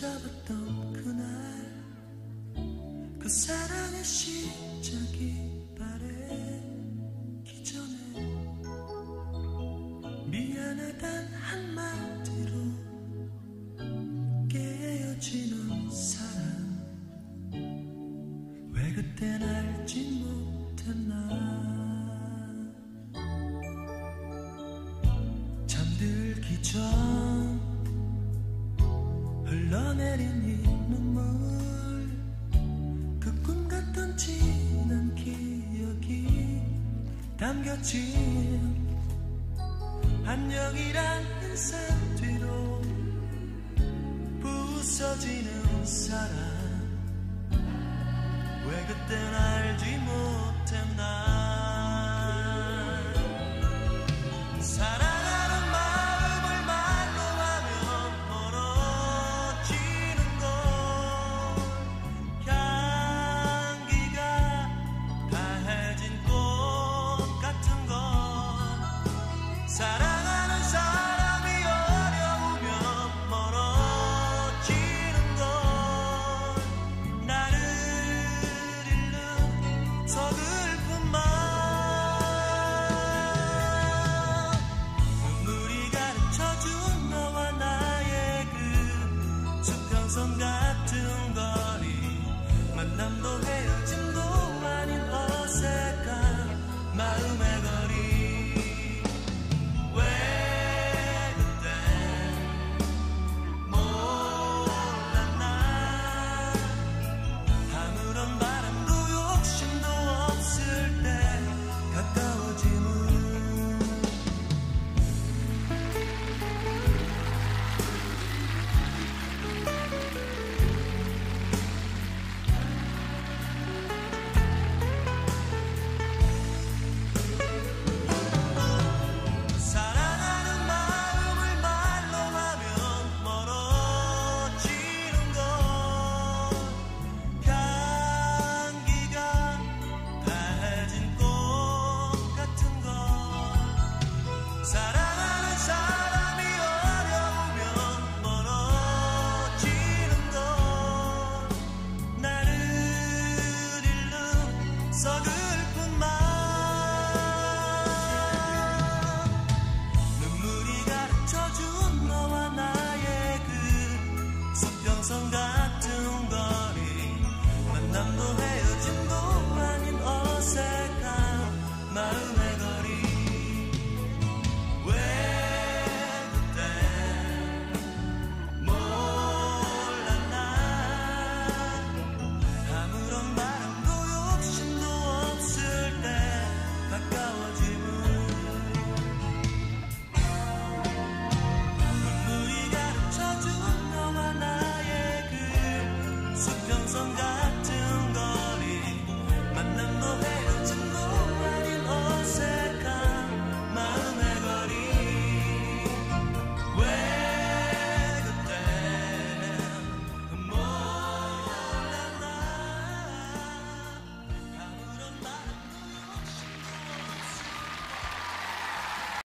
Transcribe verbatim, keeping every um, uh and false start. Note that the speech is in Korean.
잡았던 그날, 그 사랑의 시작이 바래기 전에 미안하단 한마디로 깨어지는 사랑, 왜 그땐 알지 못했나. 잠들기 전 흘러내린 이 눈물, 그 꿈 같던 지난 기억이 담겨진 안녕이란 인사 뒤로 부서지는 사랑, 왜 그땐 알지 못했나. 사랑하는 마음을 말로 하면 멀어지는 것, 향기가 다해진 꽃 같은 것. 사랑하는 사람이 어려우면 멀어지는 것, 나를 잃는 서글픈 맘. 눈물이 가르쳐준 너와 나의 그 수평선 같은 거리, 만남도 헤어짐도 아닌 어색한 마음의 거리. 왜 그땐 몰랐나. 아무런 바람도 욕심도 없을 때 가까워짐은. 사랑하는 마음을 말로 하면 멀어지는 것, 향기가 다해진 꽃 같은 것. 사랑하는 사람이 어려우면 멀어지는 것, 나를 잃는 서글